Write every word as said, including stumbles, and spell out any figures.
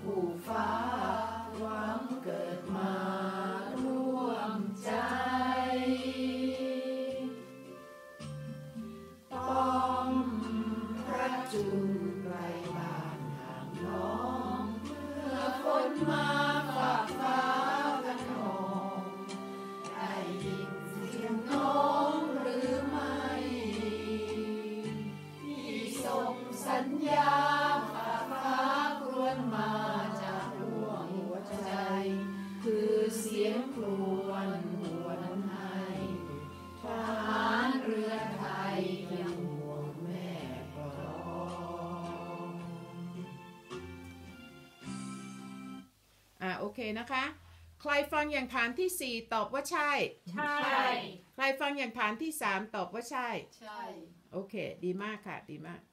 ผู้ฟ้าหวังเกิดมาร่วมใจป้อมพระจุลไกลบ้านห่างน้องเมื่อคนมาฝากฟ้ากันนองได้ยินเสียงน้องหรือไม่ที่ส่งสัญญาฝากฟ้ากรวนมาจากดวงหัวใจคือเสียงครวญหวนให้ทหารเรือไทยยังห่วงแม่กลองอ่าโอเคนะคะใครฟังอย่างฐานที่สี่ตอบว่าใช่ใช่ใครฟังอย่างฐานที่สามตอบว่าใช่ใช่โอเคดีมากค่ะดีมาก